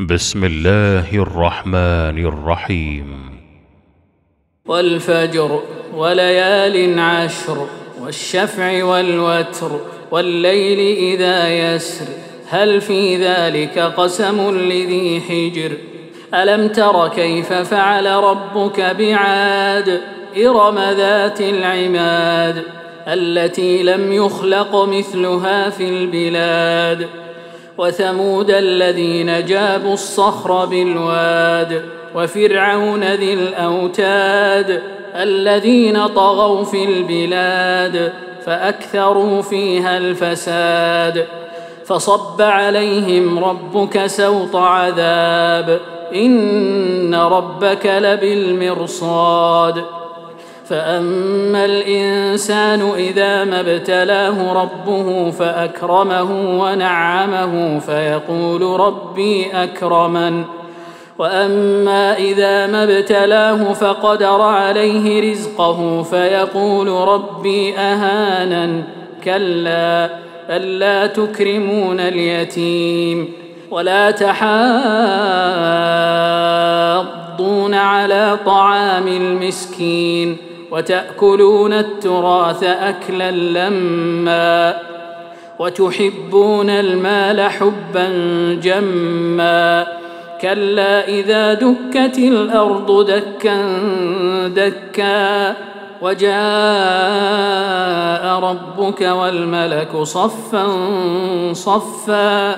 بسم الله الرحمن الرحيم. والفجر وليال عشر والشفع والوتر والليل إذا يسر هل في ذلك قسم لذي حجر ألم تر كيف فعل ربك بعاد إرم ذات العماد التي لم يخلق مثلها في البلاد وثمود الذين جابوا الصخر بالواد وفرعون ذي الأوتاد الذين طغوا في البلاد فأكثروا فيها الفساد فصب عليهم ربك سوط عذاب إن ربك لبالمرصاد فأما الإنسان إذا ما ابتلاه ربه فأكرمه ونعمه فيقول ربي أكرمن وأما إذا ما ابتلاه فقدر عليه رزقه فيقول ربي أهانن كلا ألا تكرمون اليتيم ولا تحاضون على طعام المسكين وتأكلون التراث أكلا لما وتحبون المال حبا جما كلا إذا دكت الأرض دكا دكا وجاء ربك والملك صفا صفا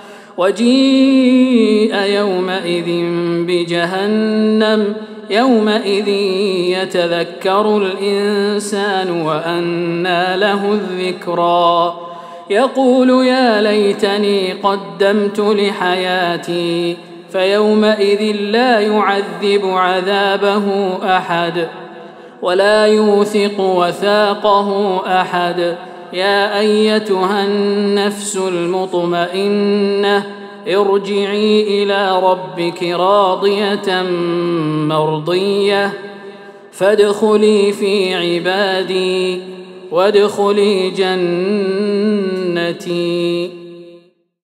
وجيء يومئذ بجهنم يومئذ يتذكر الإنسان وأنى له الذكرى يقول يا ليتني قدمت لحياتي فيومئذ لا يعذب عذابه أحد ولا يوثق وثاقه أحد يا أيتها النفس المطمئنة ارجعي إلى ربك راضية مرضية فادخلي في عبادي وادخلي جنتي.